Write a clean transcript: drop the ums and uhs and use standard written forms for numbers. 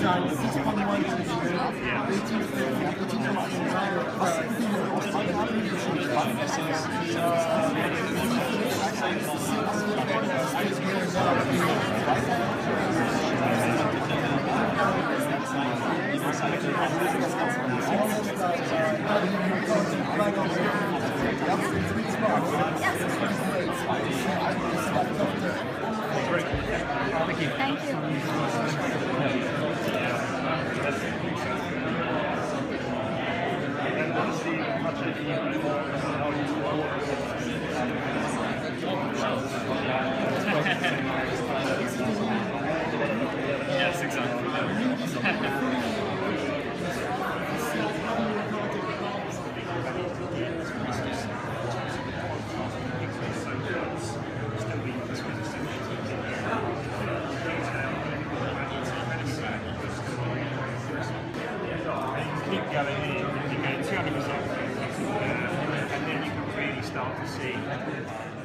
shine 6.1 inches, Thank Yes, exactly. Keep going in, you go 200%, and then you can really start to see